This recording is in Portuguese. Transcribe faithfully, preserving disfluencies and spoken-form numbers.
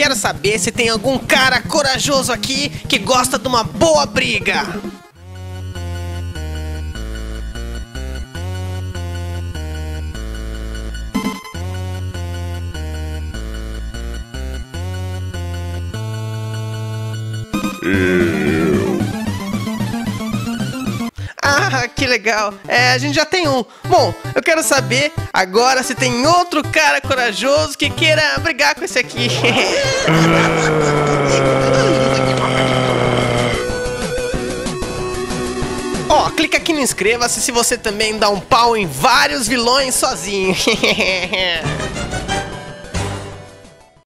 quero saber se tem algum cara corajoso aqui que gosta de uma boa briga. Eu. Ah, que legal. É, a gente já tem um. Bom, eu quero saber agora se tem outro cara corajoso que queira brigar com esse aqui. Ó, clica aqui no inscreva-se se você também dá um pau em vários vilões sozinho.